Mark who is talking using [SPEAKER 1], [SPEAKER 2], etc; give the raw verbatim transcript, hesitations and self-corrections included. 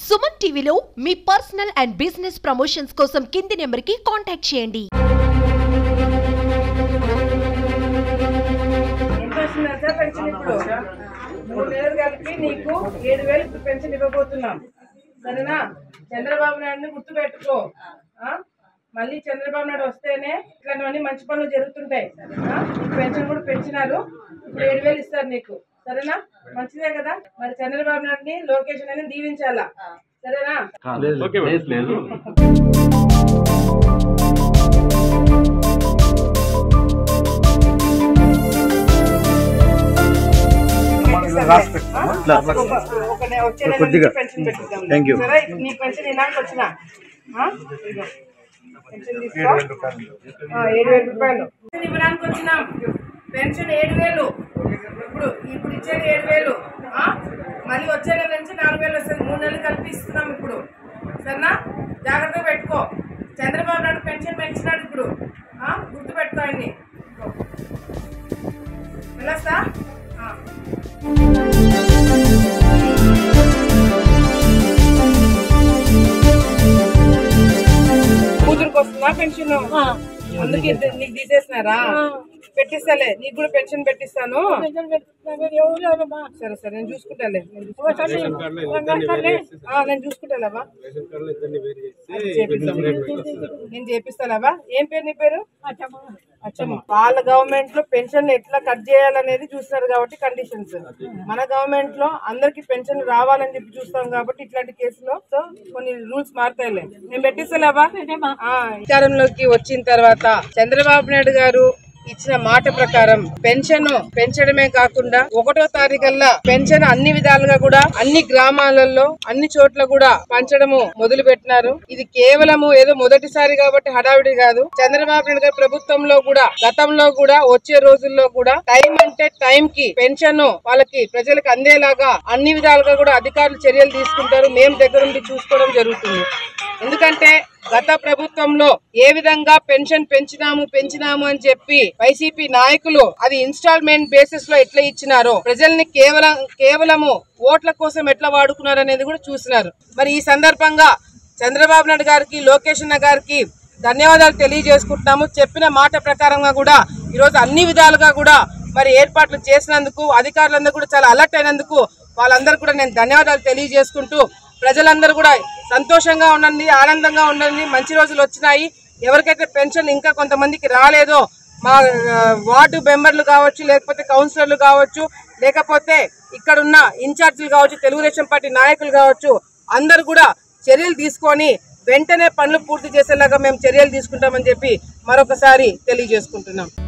[SPEAKER 1] సుమన్ టీవీలో మీ personal and business promotions కోసం కింది నెంబర్కి కాంటాక్ట్ చేయండి.
[SPEAKER 2] నీకు ఏడు వేలు పెన్షన్ ఇవ్వబోతున్నాం. సరేనా? చంద్రబాబు నాయుడిని గుర్తు పెట్టుకో. మళ్ళీ చంద్రబాబు నాయుడు వస్తేనే ఇట్లాంటివన్నీ మంచి పనులు జరుగుతుంటాయి. పెన్షన్ కూడా పెంచినారు, ఇప్పుడు ఏడు వేలు ఇస్తారు నీకు. సరేనా? మంచిదే కదా. మరి చంద్రబాబు నాయుడిని లోకేష్ అని దీవించాలా. సరేనా? నీ పెన్షన్ ఇలాంటి వచ్చిన ఏడు వేల రూపాయలు ఇవ్వడానికి వచ్చినాం. పెన్షన్ ఏడు వేలు ఇప్పుడు ఇప్పుడు ఇచ్చేది ఏడు వేలు మళ్ళీ వచ్చే నెల నుంచి నాలుగు వేలు వస్తుంది. మూడు నెలలు కలిపి ఇస్తున్నాం ఇప్పుడు. సరేనా? జాగ్రత్తగా పెట్టుకో. చంద్రబాబు నాయుడు పెన్షన్ పెంచినాడు ఇప్పుడు. గుర్తు పెట్టుకో ఆయన్ని. వెళ్ళొస్తా. కూతురుకు వస్తుందా పెన్షన్? అందుకే నీకు తీసేసినారా? పెట్టిస్తాలే, నీకు కూడా పెన్షన్ పెట్టిస్తాను. సరే సరే నేను చూసుకుంటాలే నేను చూసుకుంటాలేవా నేను చేపిస్తాలేవా. ఏం పేరు నీ పేరు? అచ్చమ్మ. వాళ్ళ గవర్నమెంట్ లో పెన్షన్ ఎట్లా కట్ చేయాలనేది చూస్తున్నారు కాబట్టి కండిషన్స్. మన గవర్నమెంట్ లో అందరికి పెన్షన్ రావాలని చెప్పి చూస్తాం కాబట్టి ఇట్లాంటి కేసులో సో కొన్ని రూల్స్ మారుతాయిలే. నేను పెట్టిస్తలేవా. అధికారంలోకి వచ్చిన తర్వాత చంద్రబాబు నాయుడు గారు ఇచ్చిన మాట ప్రకారం పెన్షన్ పెంచడమే కాకుండా ఒకటో తారీఖల్లా పెన్షన్ అన్ని విధాలుగా కూడా అన్ని గ్రామాలలో అన్ని చోట్ల కూడా పంచడము మొదలు పెట్టినారు. ఇది కేవలము ఏదో మొదటిసారి కాబట్టి హడావిడి కాదు. చంద్రబాబు నాయుడు గారి ప్రభుత్వంలో కూడా గతంలో కూడా వచ్చే రోజుల్లో కూడా టైం అంటే టైం కి పెన్షన్ వాళ్ళకి ప్రజలకు అందేలాగా అన్ని విధాలుగా కూడా అధికారులు చర్యలు తీసుకుంటారు. మేము దగ్గరుండి చూసుకోవడం జరుగుతుంది. ఎందుకంటే గత ప్రభుత్వంలో ఏ విధంగా పెన్షన్ పెంచినాము పెంచినాము అని చెప్పి వైసీపీ నాయకులు అది ఇన్స్టాల్మెంట్ బేసిస్ లో ఎట్లా ఇచ్చినారో ప్రజల్ని కేవలం కేవలము ఓట్ల కోసం ఎట్లా వాడుకున్నారు అనేది కూడా చూసినారు. మరి ఈ సందర్భంగా చంద్రబాబు నాయుడు గారికి లోకేష్ అన్న గారికి ధన్యవాదాలు తెలియజేసుకుంటున్నాము. చెప్పిన మాట ప్రకారంగా కూడా ఈరోజు అన్ని విధాలుగా కూడా మరి ఏర్పాట్లు చేసినందుకు అధికారులందరూ కూడా చాలా అలర్ట్ అయినందుకు వాళ్ళందరూ కూడా నేను ధన్యవాదాలు తెలియజేసుకుంటూ ప్రజలందరూ కూడా సంతోషంగా ఉండండి, ఆనందంగా ఉండండి. మంచి రోజులు వచ్చినాయి. ఎవరికైతే పెన్షన్ ఇంకా కొంతమందికి రాలేదో మా వార్డు మెంబర్లు కావచ్చు, లేకపోతే కౌన్సిలర్లు కావచ్చు, లేకపోతే ఇక్కడున్న ఇన్ఛార్జీలు కావచ్చు, తెలుగుదేశం పార్టీ నాయకులు కావచ్చు, అందరూ కూడా చర్యలు తీసుకొని వెంటనే పనులు పూర్తి చేసేలాగా మేము చర్యలు తీసుకుంటామని చెప్పి మరొకసారి తెలియజేసుకుంటున్నాం.